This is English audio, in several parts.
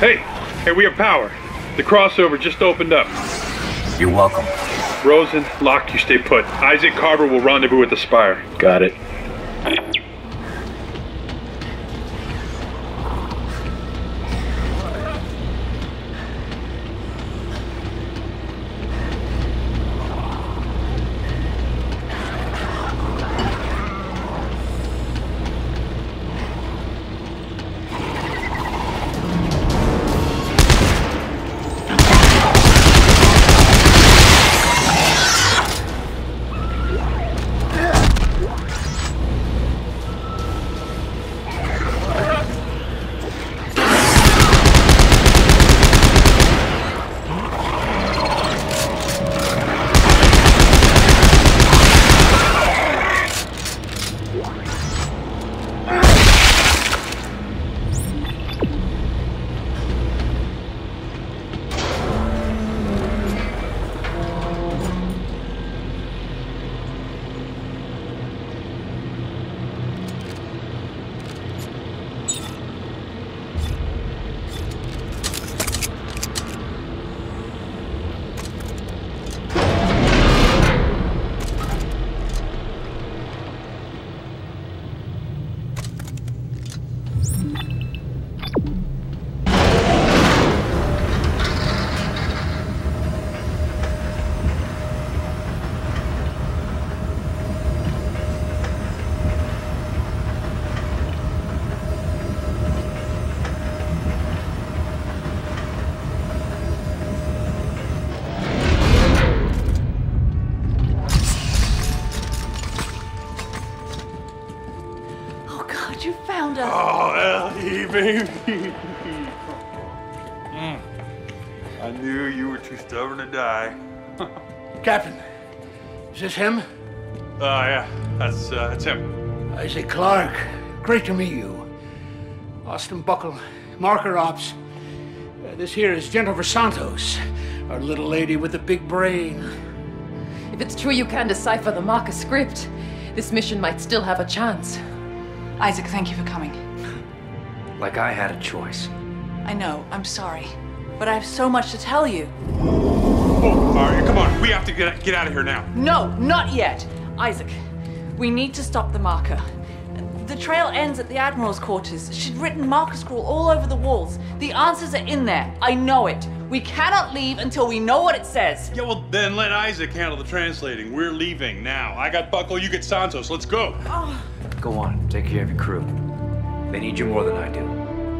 Hey, we have power. The crossover just opened up. You're welcome. Rosen, Locke, you stay put. Isaac Carver will rendezvous at the Spire. Got it. You found us. Oh, Ellie, baby. I knew you were too stubborn to die. Captain, is this him? Yeah, that's him. Isaac Clarke, great to meet you. Austin Buckle, Marker Ops. This here is Jennifer Santos, our little lady with the big brain. If it's true you can decipher the marker script, this mission might still have a chance. Isaac, thank you for coming. Like I had a choice. I know, I'm sorry. But I have so much to tell you. Oh, all right, come on. We have to get out of here now. No, not yet. Isaac, we need to stop the marker. The trail ends at the Admiral's quarters. She'd written marker scroll all over the walls. The answers are in there. I know it. We cannot leave until we know what it says. Yeah, well, then let Isaac handle the translating. We're leaving now. I got Buckle, you get Santos. Let's go. Oh. Go on, take care of your crew. They need you more than I do.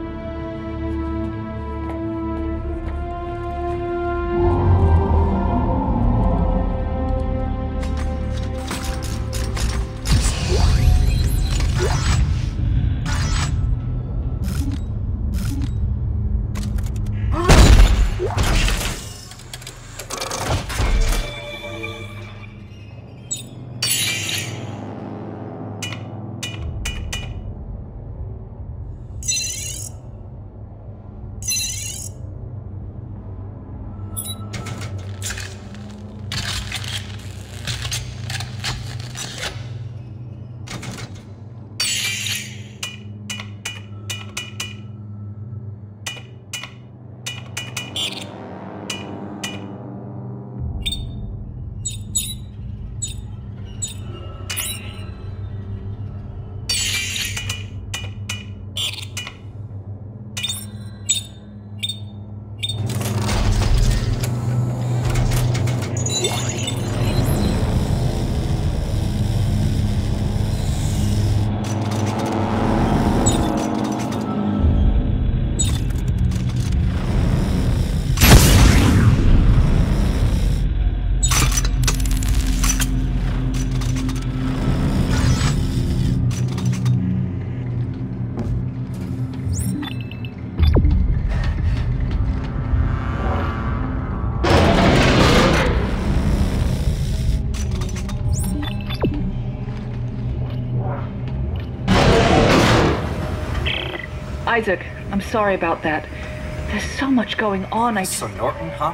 Isaac, I'm sorry about that. There's so much going on. So Norton, huh?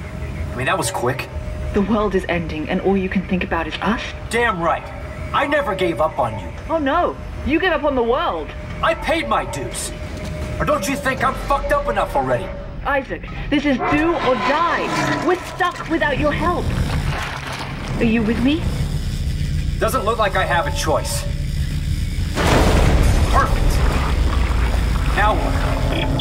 I mean, that was quick. The world is ending, and all you can think about is us? Damn right. I never gave up on you. Oh no, you gave up on the world. I paid my dues. Or don't you think I'm fucked up enough already? Isaac, this is do or die. We're stuck without your help. Are you with me? Doesn't look like I have a choice. Perfect. Now what?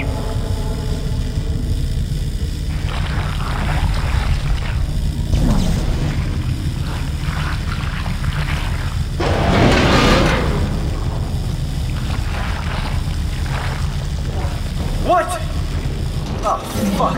What? Oh, fuck.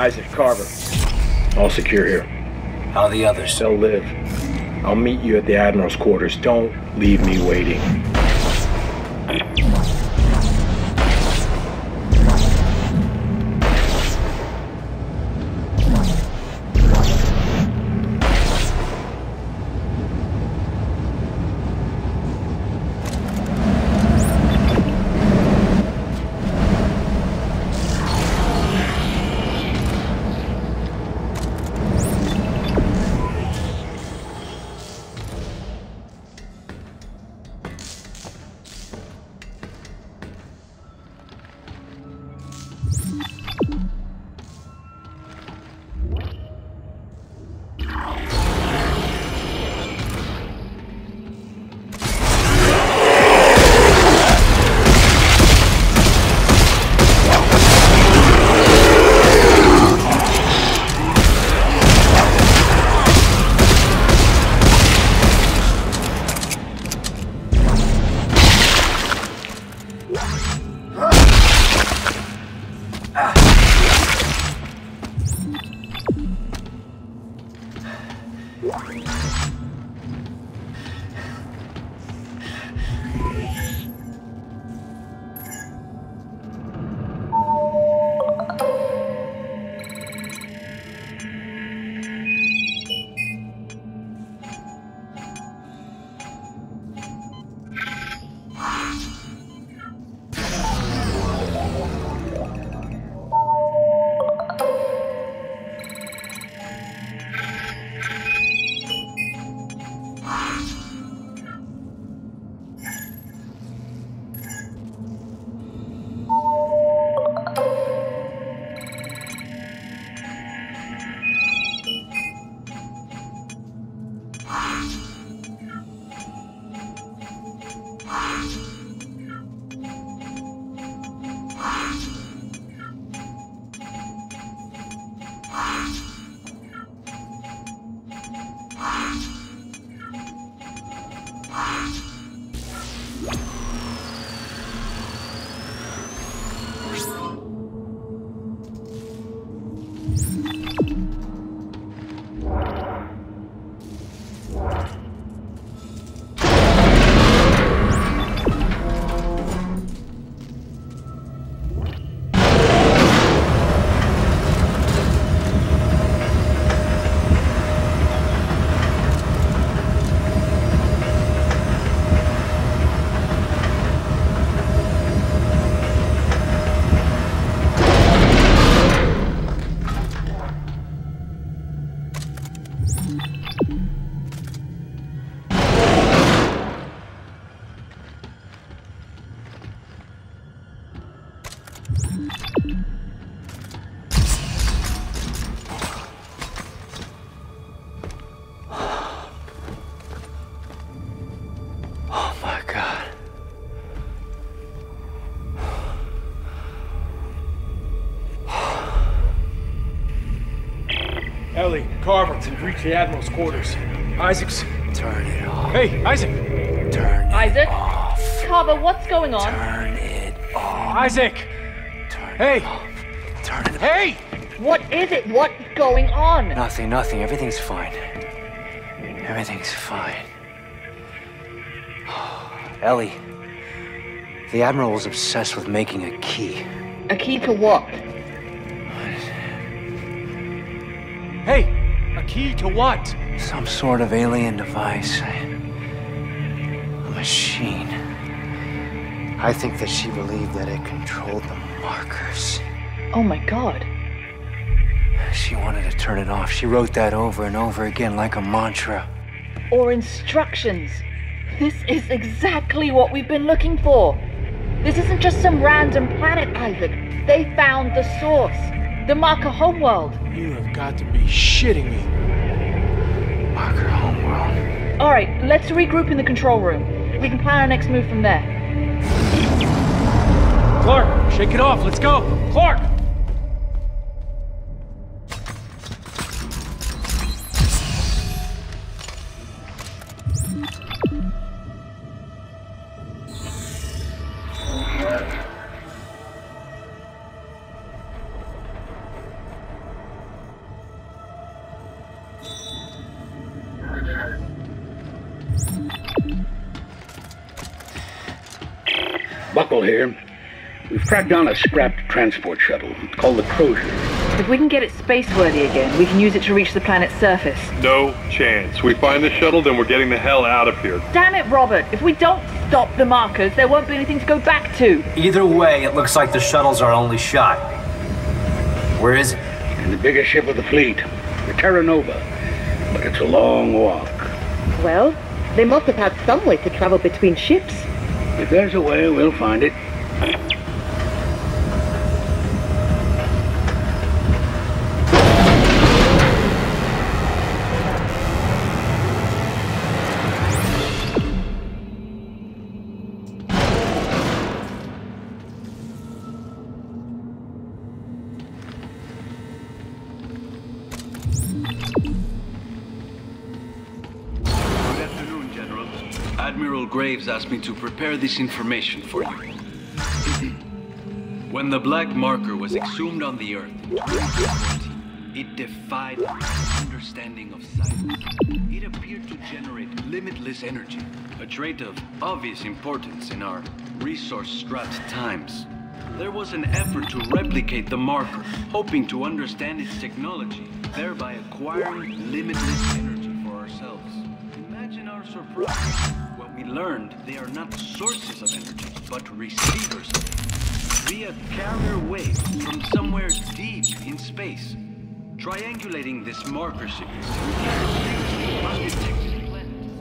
Isaac, Carver. All secure here. How are the others? They'll live. I'll meet you at the Admiral's quarters. Don't leave me waiting. Ellie, Carver, we've reached the Admiral's quarters. Isaac's... Turn it off. Hey, Isaac! Turn it Isaac? off. Carver, what's going on? Turn it off. Isaac! Turn Hey! it off. Turn it off. Hey! What is it? What's going on? Nothing. Everything's fine. Everything's fine. Ellie, the Admiral was obsessed with making a key. A key to what? Hey! A key to what? Some sort of alien device. A machine. I think that she believed that it controlled the markers. Oh my god. She wanted to turn it off. She wrote that over and over again like a mantra. Or instructions. This is exactly what we've been looking for. This isn't just some random planet, Isaac. They found the source. The marker homeworld. You have got to be shitting me. Marker homeworld. Alright, let's regroup in the control room. We can plan our next move from there. Clark, shake it off. Let's go. Clark! Buckle here. We've tracked down a scrapped transport shuttle called the Crozier. If we can get it space-worthy again, we can use it to reach the planet's surface. No chance. We find the shuttle, then we're getting the hell out of here. Damn it, Robert! If we don't stop the markers, there won't be anything to go back to. Either way, it looks like the shuttle's our only shot. Where is it? In the biggest ship of the fleet, the Terra Nova. But it's a long walk. Well, they must have had some way to travel between ships. If there's a way, we'll find it. Admiral Graves asked me to prepare this information for you. When the black marker was exhumed on the Earth, it defied our understanding of science. It appeared to generate limitless energy, a trait of obvious importance in our resource-strapped times. There was an effort to replicate the marker, hoping to understand its technology, thereby acquiring limitless energy for ourselves. Imagine our surprise when we learned they are not sources of energy, but receivers of it. Via carrier waves from somewhere deep in space. Triangulating this marker sequence undetected planet.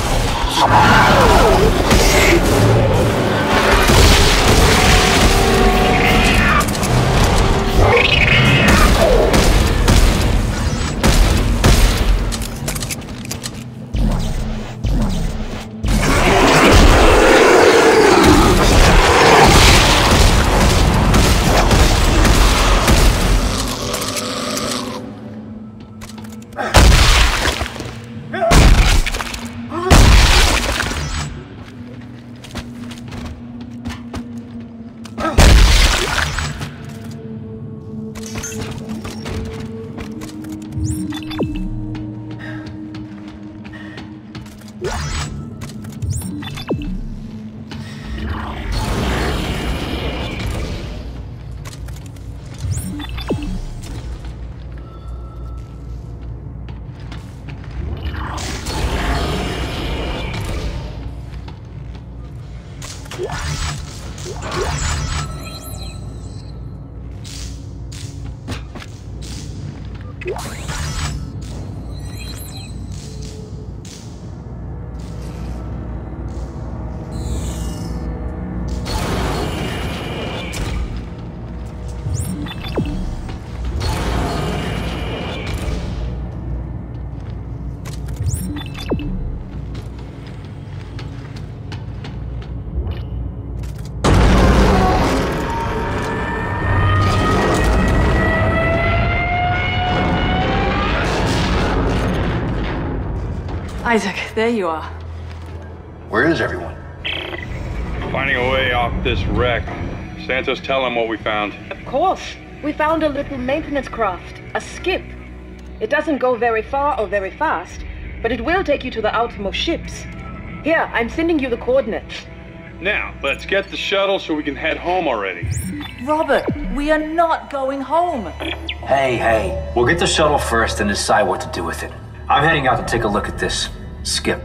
Isaac, there you are. Where is everyone? Finding a way off this wreck. Santos, tell him what we found. Of course. We found a little maintenance craft, a skip. It doesn't go very far or very fast, but it will take you to the outermost ships. Here, I'm sending you the coordinates. Now, let's get the shuttle so we can head home already. Robert, we are not going home. Hey, we'll get the shuttle first and decide what to do with it. I'm heading out to take a look at this skip.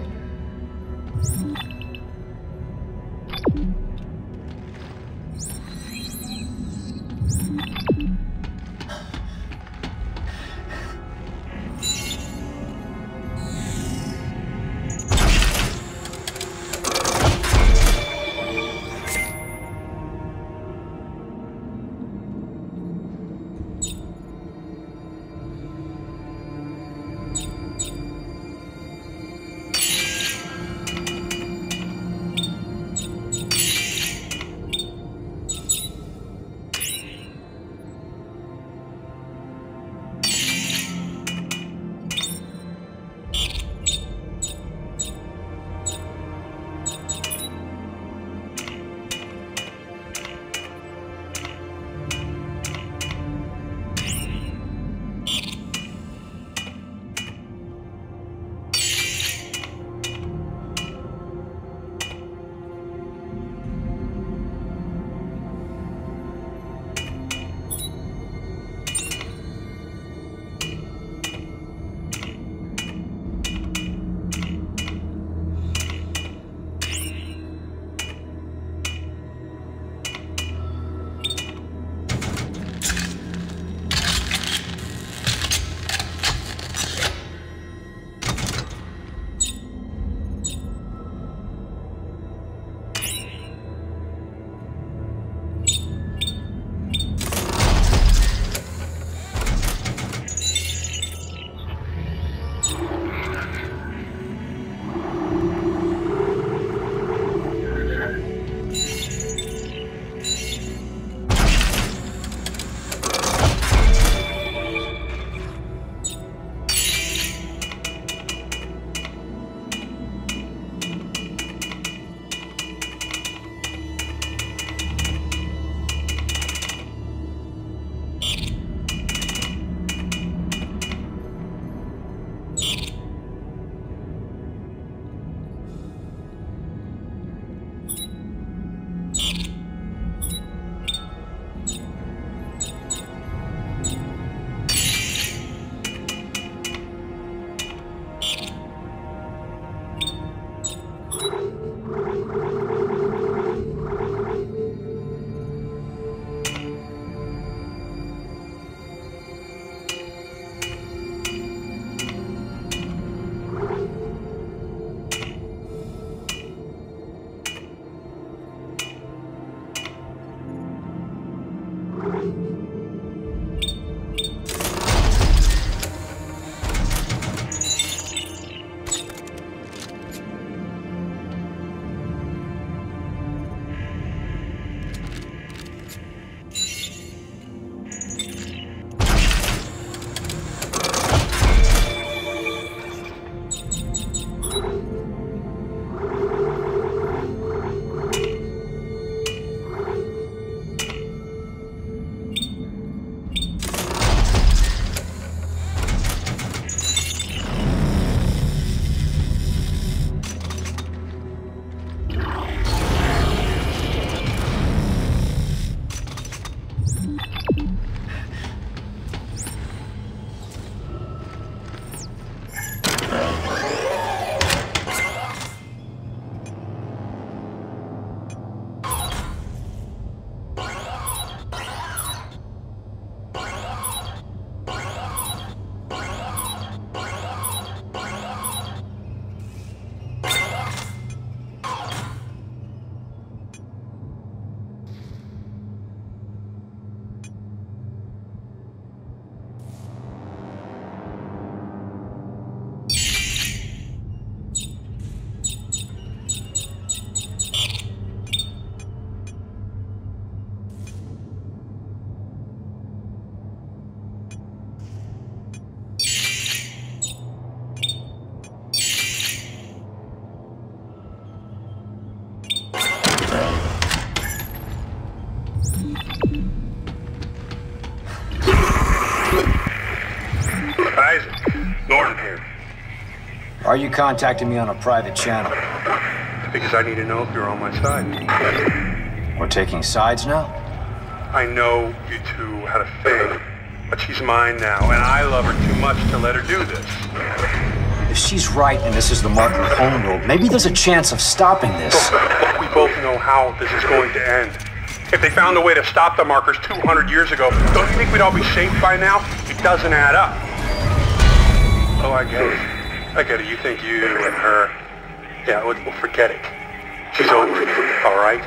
Why are you contacting me on a private channel? Because I need to know if you're on my side. We're taking sides now? I know you two had a thing, but she's mine now, and I love her too much to let her do this. If she's right and this is the Marker homeworld, maybe there's a chance of stopping this. Look, we both know how this is going to end. If they found a way to stop the Markers 200 years ago, don't you think we'd all be safe by now? It doesn't add up. Oh, I get it. I get it. You think you and her... Yeah, we'll forget it. She's over, all right?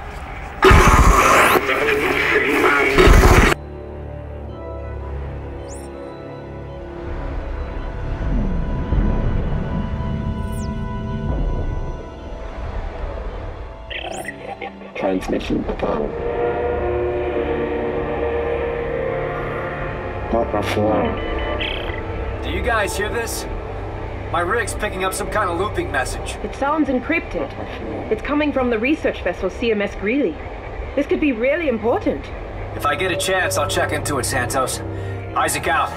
Transmission. Do you guys hear this? My rig's picking up some kind of looping message. It sounds encrypted. It's coming from the research vessel CMS Greeley. This could be really important. If I get a chance, I'll check into it, Santos. Isaac out.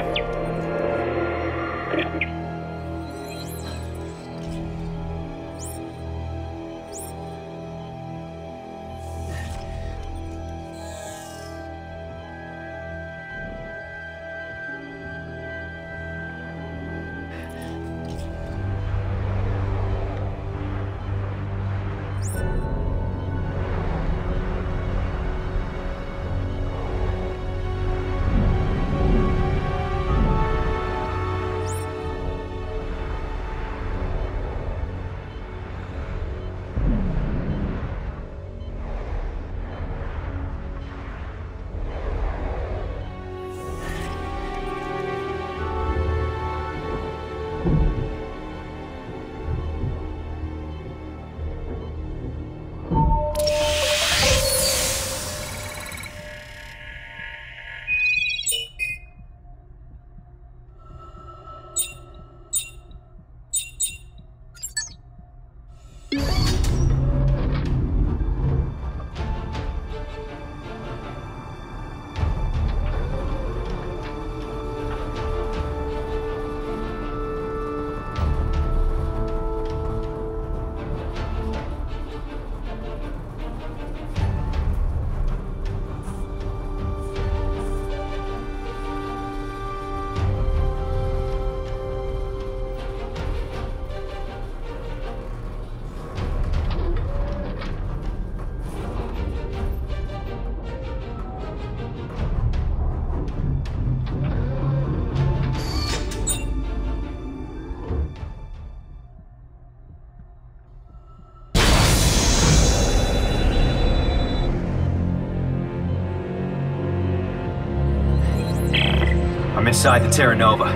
I'm inside the Terra Nova.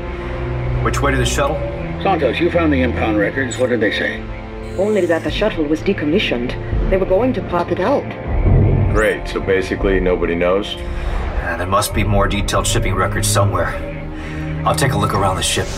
Which way to the shuttle? Santos, you found the impound records. What did they say? Only that the shuttle was decommissioned. They were going to pop it out. Great, so basically nobody knows? There must be more detailed shipping records somewhere. I'll take a look around the ship.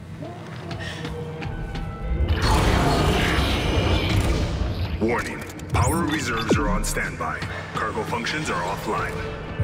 Warning. Power reserves are on standby. Cargo functions are offline.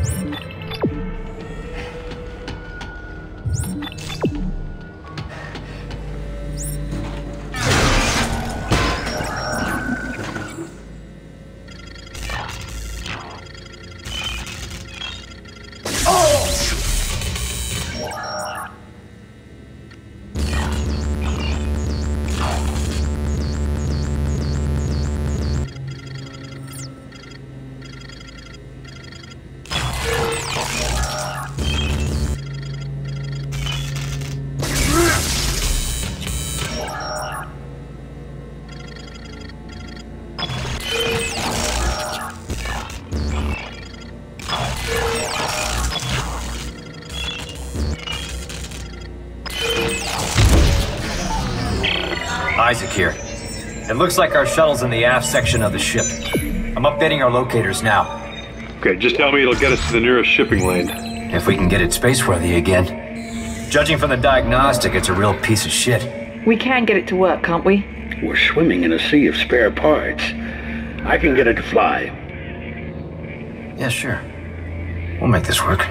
Isaac here. It looks like our shuttle's in the aft section of the ship. I'm updating our locators now. Okay, just tell me it'll get us to the nearest shipping lane. If we can get it spaceworthy again. Judging from the diagnostic, it's a real piece of shit. We can get it to work, can't we? We're swimming in a sea of spare parts. I can get it to fly. Yeah, sure. We'll make this work.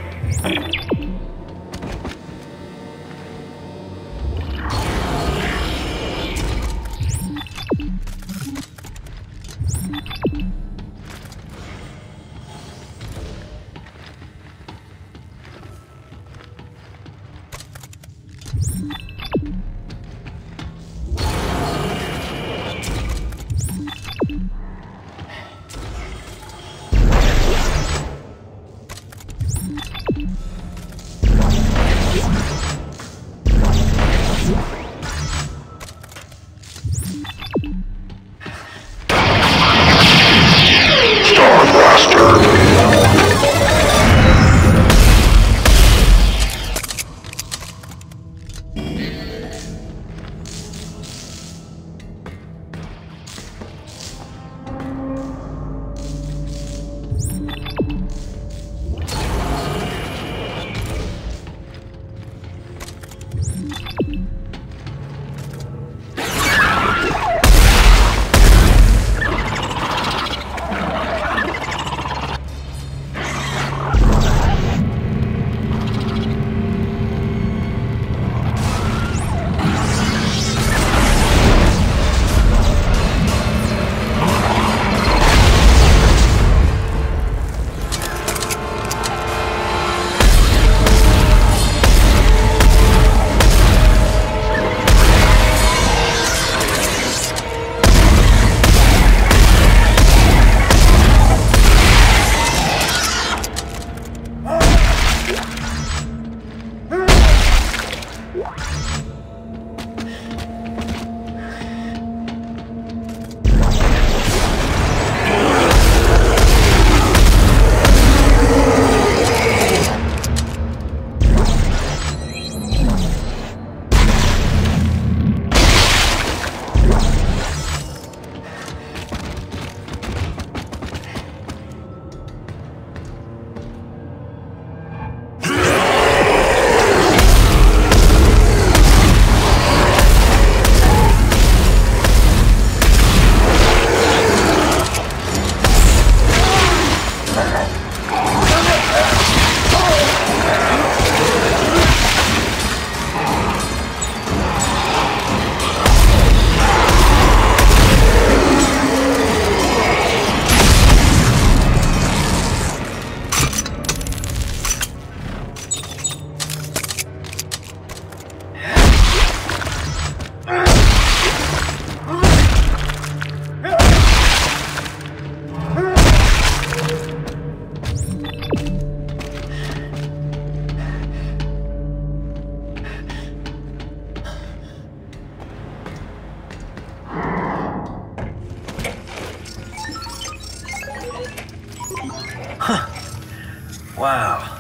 Wow.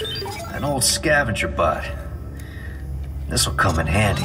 An old scavenger butt. This'll come in handy.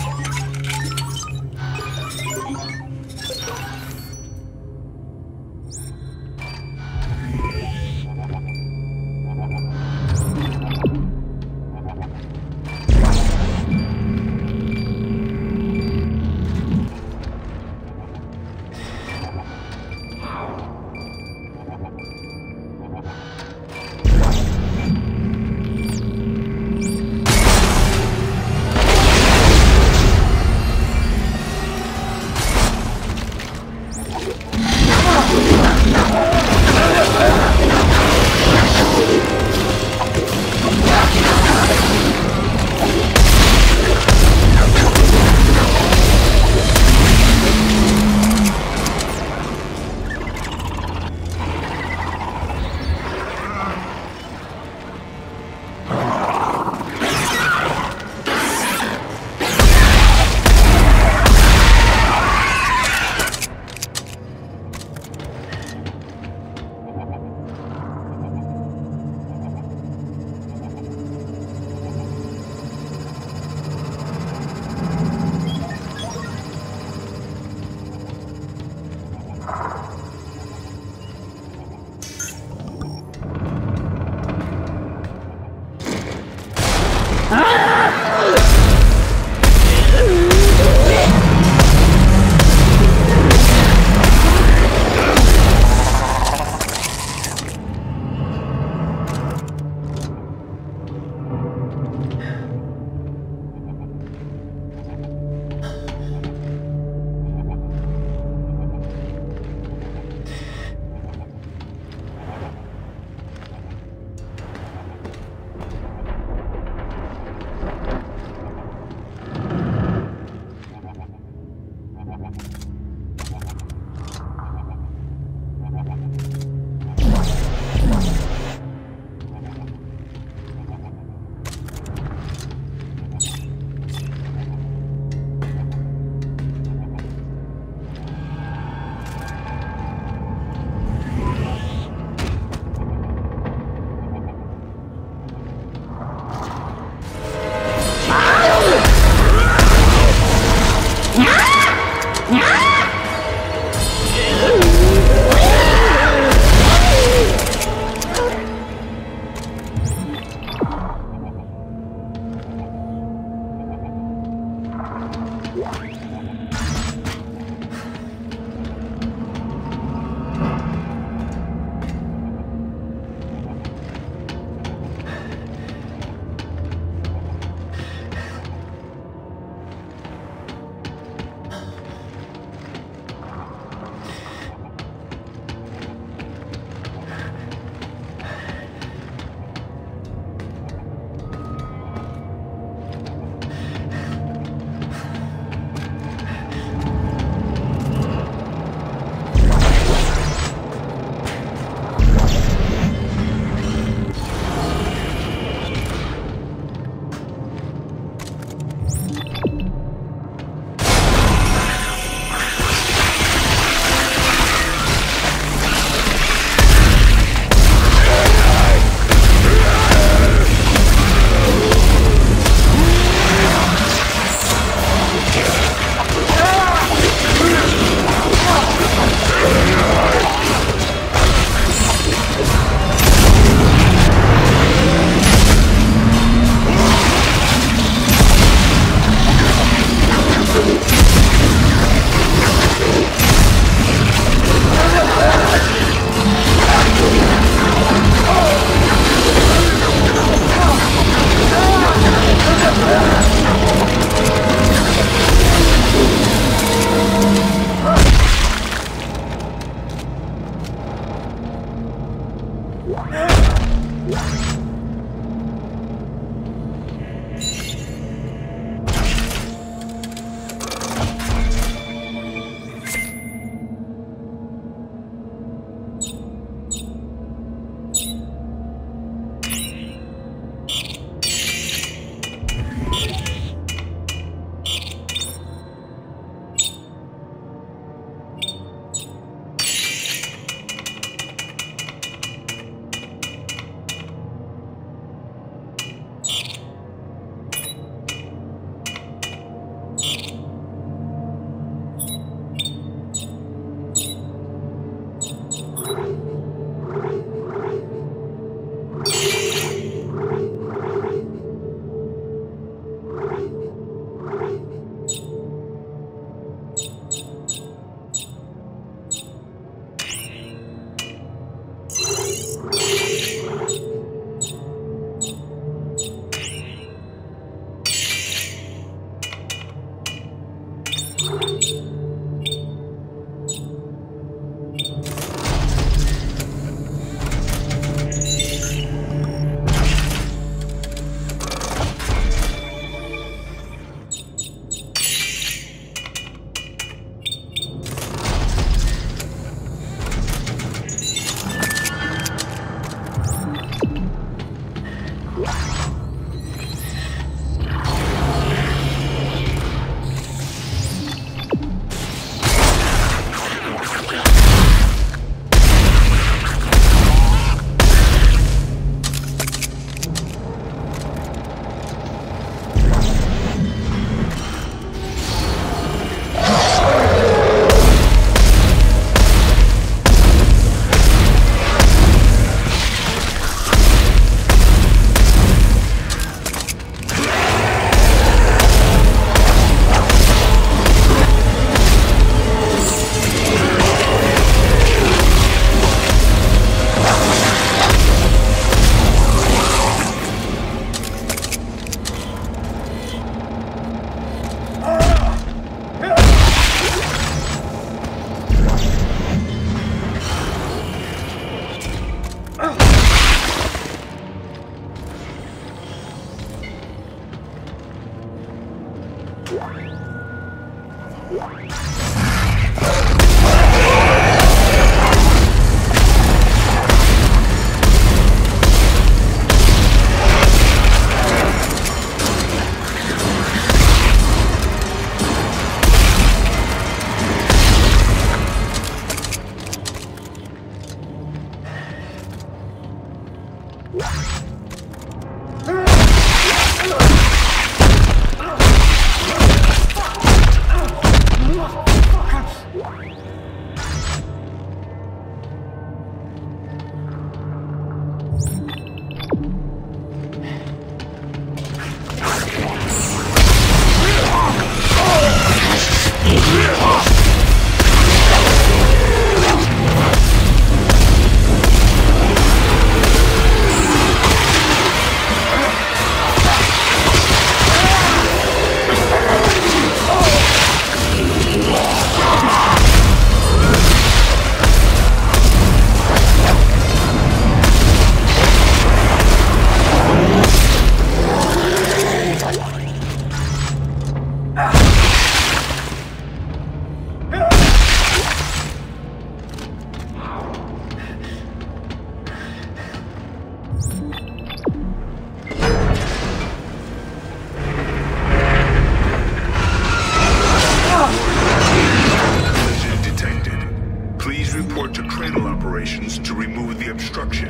operations to remove the obstruction.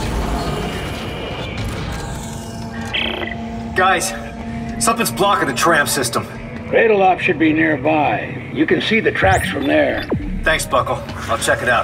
Guys, something's blocking the tram system. Cradle op should be nearby. You can see the tracks from there. Thanks, Buckle. I'll check it out.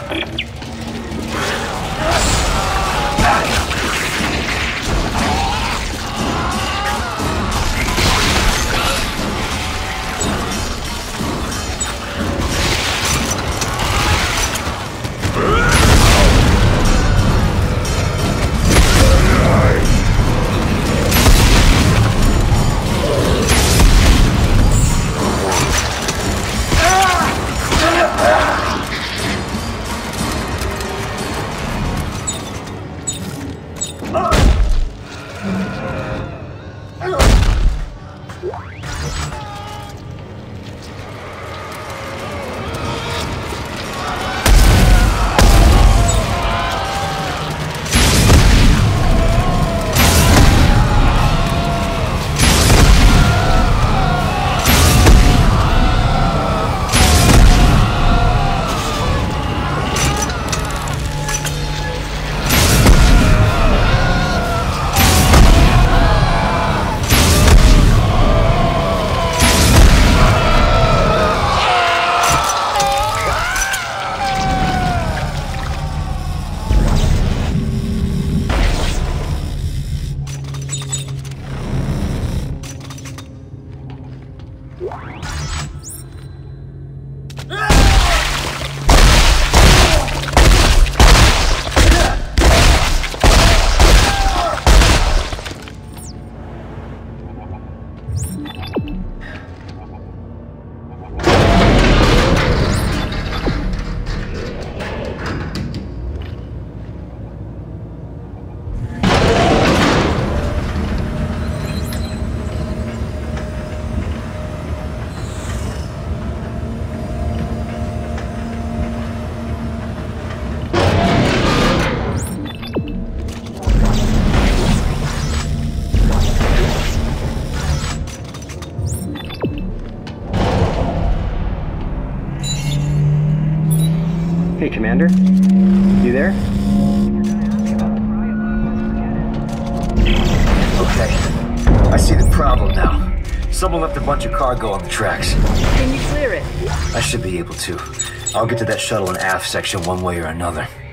Hey, Commander. You there? Okay. I see the problem now. Someone left a bunch of cargo on the tracks. Can you clear it? I should be able to. I'll get to that shuttle and aft section one way or another.